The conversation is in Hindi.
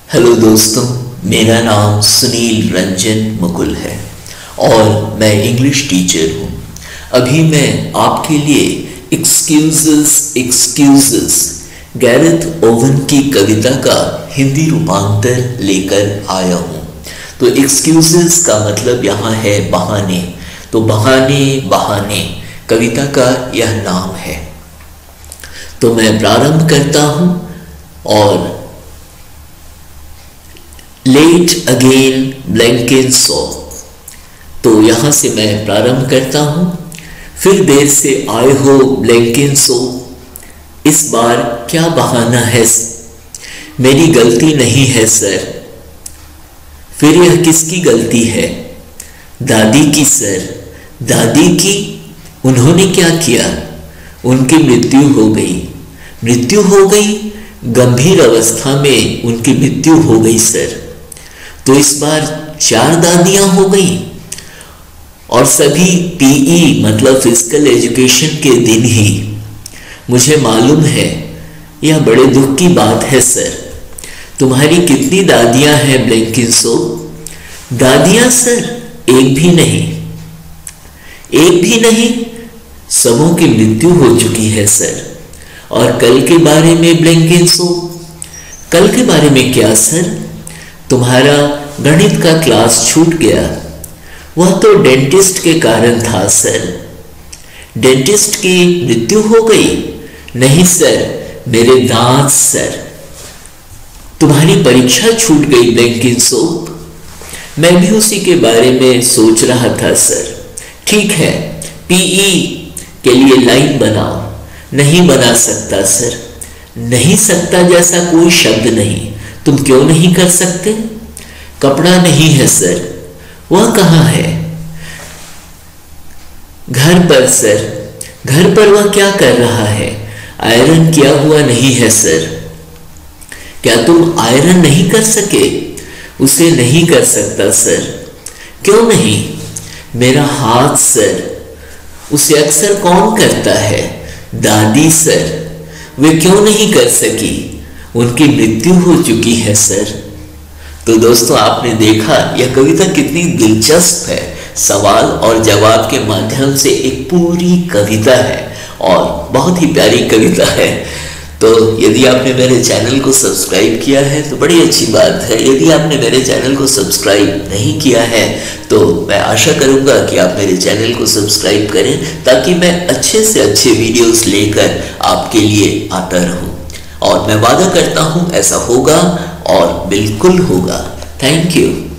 हेलो दोस्तों, मेरा नाम सुनील रंजन मुकुल है और मैं इंग्लिश टीचर हूँ। अभी मैं आपके लिए एक्सक्यूजेस गैरेथ ओवन की कविता का हिंदी रूपांतर लेकर आया हूँ। तो एक्सक्यूजेस का मतलब यहाँ है बहाने। तो बहाने कविता का यह नाम है। तो मैं प्रारंभ करता हूँ और लेट अगेन ब्लैंकेन सो, तो यहाँ से मैं प्रारंभ करता हूँ। फिर देर से आए हो ब्लैंकेन सो, इस बार क्या बहाना है, मेरी गलती नहीं है सर। फिर यह किसकी गलती है? दादी की सर। दादी की? उन्होंने क्या किया? उनकी मृत्यु हो गई। गंभीर अवस्था में उनकी मृत्यु हो गई सर। तो इस बार 4 दादियां हो गई और सभी पीई मतलब फिजिकल एजुकेशन के दिन ही। मुझे मालूम है यह बड़े दुख की बात है सर। तुम्हारी कितनी दादियां हैं ब्लैंकिंसो? दादियां सर, एक भी नहीं। सबों की मृत्यु हो चुकी है सर। और कल के बारे में ब्लैंकिंसो? कल के बारे में क्या सर? तुम्हारा गणित का क्लास छूट गया। वह तो डेंटिस्ट के कारण था सर। डेंटिस्ट की मृत्यु हो गई? नहीं सर, मेरे दांत सर। तुम्हारी परीक्षा छूट गई ब्लैंकिंसो? मैं भी उसी के बारे में सोच रहा था सर। ठीक है, पीई के लिए लाइन बनाओ। नहीं बना सकता सर। नहीं सकता जैसा कोई शब्द नहीं। तुम क्यों नहीं कर सकते? कपड़ा नहीं है सर। वह कहाँ है? घर पर सर। घर पर वह क्या कर रहा है? आयरन किया हुआ नहीं है सर। क्या तुम आयरन नहीं कर सके? उसे नहीं कर सकता सर। क्यों नहीं? मेरा हाथ सर। उसे अक्सर कौन करता है? दादी सर। वे क्यों नहीं कर सकी? उनकी मृत्यु हो चुकी है सर। तो दोस्तों, आपने देखा यह कविता कितनी दिलचस्प है। सवाल और जवाब के माध्यम से एक पूरी कविता है और बहुत ही प्यारी कविता है। तो यदि आपने मेरे चैनल को सब्सक्राइब किया है तो बड़ी अच्छी बात है। यदि आपने मेरे चैनल को सब्सक्राइब नहीं किया है तो मैं आशा करूंगा कि आप मेरे चैनल को सब्सक्राइब करें ताकि मैं अच्छे से अच्छे वीडियोस लेकर आपके लिए आता रहूं। और मैं वादा करता हूं ऐसा होगा और बिल्कुल होगा। Thank you.